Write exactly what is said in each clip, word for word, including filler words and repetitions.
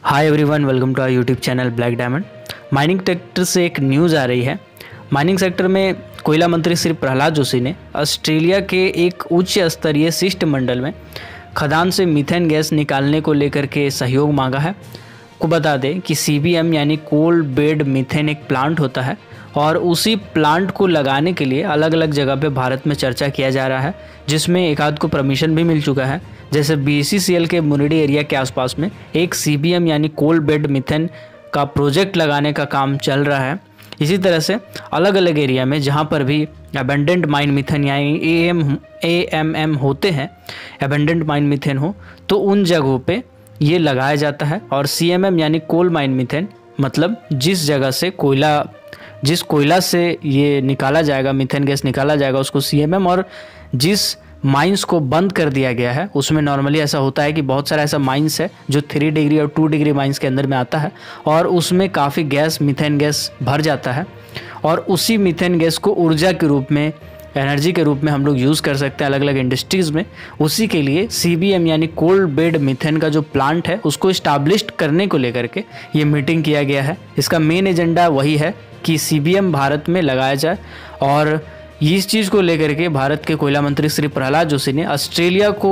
Hi everyone, welcome to our YouTube channel black diamond. Mining sector से एक news आ रही है। माइनिंग सेक्टर में कोयला मंत्री श्री प्रहलाद जोशी ने ऑस्ट्रेलिया के एक उच्च स्तरीय शिष्टमंडल में खदान से मीथेन गैस निकालने को लेकर के सहयोग मांगा है। को बता दें कि सी बी एम यानी कोल बेड मीथेन एक प्लांट होता है और उसी प्लांट को लगाने के लिए अलग अलग जगह पे भारत में चर्चा किया जा रहा है, जिसमें एक आध को परमिशन भी मिल चुका है। जैसे बी सी सी एल के मुनिडी एरिया के आसपास में एक सी बी एम यानी कोल बेड मीथेन का प्रोजेक्ट लगाने का काम चल रहा है। इसी तरह से अलग अलग एरिया में जहाँ पर भी अबेंडेंट माइन मीथेन यानी A M A M M होते हैं, अबेंडेंट माइन मीथेन हो, तो उन जगहों पे ये लगाया जाता है। और सी एम एम यानी कोल माइन मीथेन मतलब जिस जगह से कोयला जिस कोयला से ये निकाला जाएगा, मीथेन गैस निकाला जाएगा, उसको सी एम एम। और जिस माइंस को बंद कर दिया गया है उसमें नॉर्मली ऐसा होता है कि बहुत सारा ऐसा माइंस है जो थ्री डिग्री और टू डिग्री माइंस के अंदर में आता है और उसमें काफ़ी गैस मीथेन गैस भर जाता है और उसी मीथेन गैस को ऊर्जा के रूप में, एनर्जी के रूप में हम लोग यूज़ कर सकते हैं अलग अलग इंडस्ट्रीज़ में। उसी के लिए सी बी एम यानी कोल्ड बेड मीथेन का जो प्लांट है उसको इस्टाब्लिश करने को लेकर के ये मीटिंग किया गया है। इसका मेन एजेंडा वही है कि सी बी एम भारत में लगाया जाए और इस चीज़ को लेकर के भारत के कोयला मंत्री श्री प्रहलाद जोशी ने ऑस्ट्रेलिया को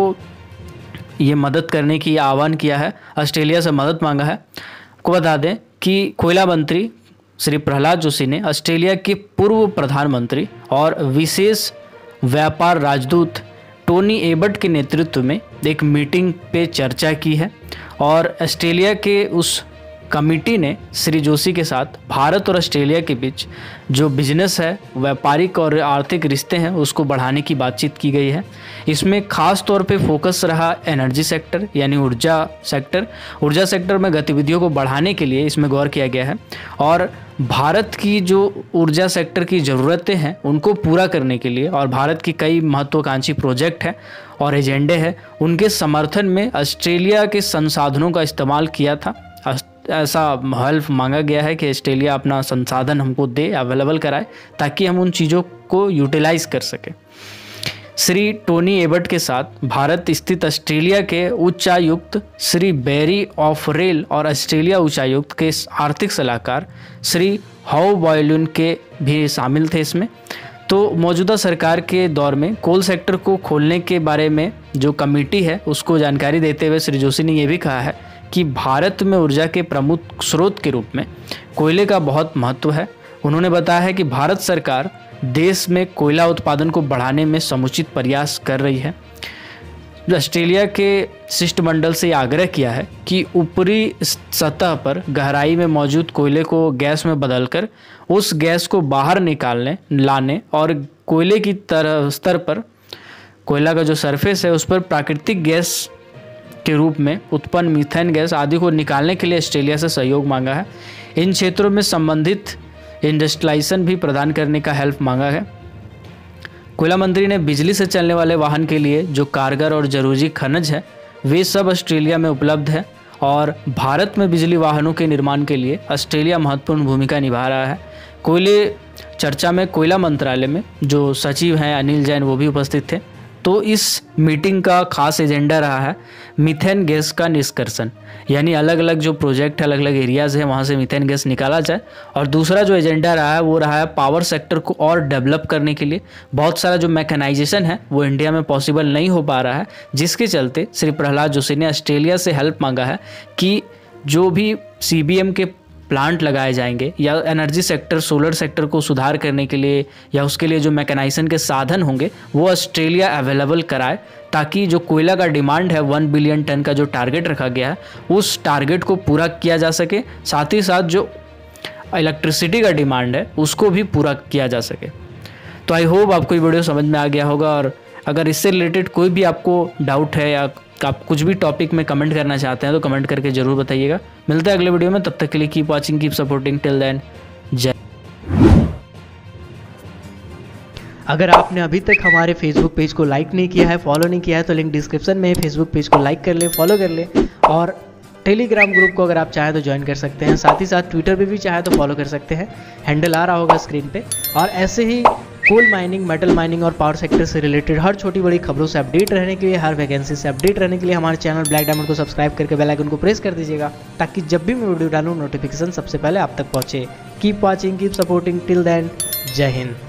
ये मदद करने की आह्वान किया है, ऑस्ट्रेलिया से मदद मांगा है। को बता दें कि कोयला मंत्री श्री प्रहलाद जोशी ने ऑस्ट्रेलिया के पूर्व प्रधानमंत्री और विशेष व्यापार राजदूत टोनी एबट के नेतृत्व में एक मीटिंग पे चर्चा की है और ऑस्ट्रेलिया के उस कमेटी ने श्री जोशी के साथ भारत और ऑस्ट्रेलिया के बीच जो बिजनेस है, व्यापारिक और आर्थिक रिश्ते हैं, उसको बढ़ाने की बातचीत की गई है। इसमें खास तौर पे फोकस रहा एनर्जी सेक्टर यानी ऊर्जा सेक्टर ऊर्जा सेक्टर में गतिविधियों को बढ़ाने के लिए इसमें गौर किया गया है और भारत की जो ऊर्जा सेक्टर की ज़रूरतें हैं उनको पूरा करने के लिए और भारत की कई महत्वाकांक्षी प्रोजेक्ट हैं और एजेंडे हैं, उनके समर्थन में ऑस्ट्रेलिया के संसाधनों का इस्तेमाल किया था। ऐसा हेल्प मांगा गया है कि ऑस्ट्रेलिया अपना संसाधन हमको दे, अवेलेबल कराए, ताकि हम उन चीज़ों को यूटिलाइज कर सकें। श्री टोनी एबट के साथ भारत स्थित ऑस्ट्रेलिया के उच्चायुक्त श्री बेरी ऑफरेल और ऑस्ट्रेलिया उच्चायुक्त के आर्थिक सलाहकार श्री हाउ बॉयलून के भी शामिल थे इसमें। तो मौजूदा सरकार के दौर में कोल सेक्टर को खोलने के बारे में जो कमेटी है उसको जानकारी देते हुए श्री जोशी ने यह भी कहा है कि भारत में ऊर्जा के प्रमुख स्रोत के रूप में कोयले का बहुत महत्व है। उन्होंने बताया है कि भारत सरकार देश में कोयला उत्पादन को बढ़ाने में समुचित प्रयास कर रही है। ऑस्ट्रेलिया के शिष्टमंडल से आग्रह किया है कि ऊपरी सतह पर गहराई में मौजूद कोयले को गैस में बदलकर उस गैस को बाहर निकालने लाने और कोयले की तरह स्तर पर कोयला का जो सरफेस है उस पर प्राकृतिक गैस के रूप में उत्पन्न मीथेन गैस आदि को निकालने के लिए ऑस्ट्रेलिया से सहयोग मांगा है। इन क्षेत्रों में संबंधित इंडस्ट्रियलाइजेशन भी प्रदान करने का हेल्प मांगा है। कोयला मंत्री ने बिजली से चलने वाले वाहन के लिए जो कारगर और जरूरी खनिज है वे सब ऑस्ट्रेलिया में उपलब्ध है और भारत में बिजली वाहनों के निर्माण के लिए ऑस्ट्रेलिया महत्वपूर्ण भूमिका निभा रहा है। कोयले चर्चा में कोयला मंत्रालय में जो सचिव हैं अनिल जैन वो भी उपस्थित थे। तो इस मीटिंग का खास एजेंडा रहा है मीथेन गैस का निष्कर्षण, यानी अलग अलग जो प्रोजेक्ट है, अलग अलग एरियाज़ हैं वहाँ से मीथेन गैस निकाला जाए। और दूसरा जो एजेंडा रहा है वो रहा है पावर सेक्टर को और डेवलप करने के लिए। बहुत सारा जो मैकेनाइजेशन है वो इंडिया में पॉसिबल नहीं हो पा रहा है, जिसके चलते श्री प्रहलाद जोशी ने ऑस्ट्रेलिया से हेल्प मांगा है कि जो भी सी बी एम के प्लांट लगाए जाएंगे या एनर्जी सेक्टर, सोलर सेक्टर को सुधार करने के लिए या उसके लिए जो मैकेनाइजेशन के साधन होंगे वो ऑस्ट्रेलिया अवेलेबल कराए, ताकि जो कोयला का डिमांड है वन बिलियन टन का जो टारगेट रखा गया है उस टारगेट को पूरा किया जा सके, साथ ही साथ जो इलेक्ट्रिसिटी का डिमांड है उसको भी पूरा किया जा सके। तो आई होप आपको ये वीडियो समझ में आ गया होगा और अगर इससे रिलेटेड कोई भी आपको डाउट है या आप कुछ भी टॉपिक में कमेंट करना चाहते हैं तो कमेंट करके ज़रूर बताइएगा। मिलता है अगले वीडियो में, तब तक के लिए keep watching, keep supporting, till then जय। अगर आपने अभी तक हमारे फेसबुक पेज को लाइक नहीं किया है, फॉलो नहीं किया है तो लिंक डिस्क्रिप्शन में है। फेसबुक पेज को लाइक कर ले, फॉलो कर ले और टेलीग्राम ग्रुप को अगर आप चाहें तो ज्वाइन कर सकते हैं। साथ ही साथ ट्विटर पे भी चाहे तो फॉलो कर सकते हैं, हैंडल आ रहा होगा स्क्रीन पे। और ऐसे ही कोल माइनिंग, मेटल माइनिंग और पावर सेक्टर से रिलेटेड हर छोटी बड़ी खबरों से अपडेट रहने के लिए, हर वैकेंसी से अपडेट रहने के लिए हमारे चैनल ब्लैक डायमंड को सब्सक्राइब करके बेल आइकन को प्रेस कर दीजिएगा, ताकि जब भी मैं वीडियो डालूँ नोटिफिकेशन सबसे पहले आप तक पहुँचे। Keep watching, keep supporting, till then जय हिंद।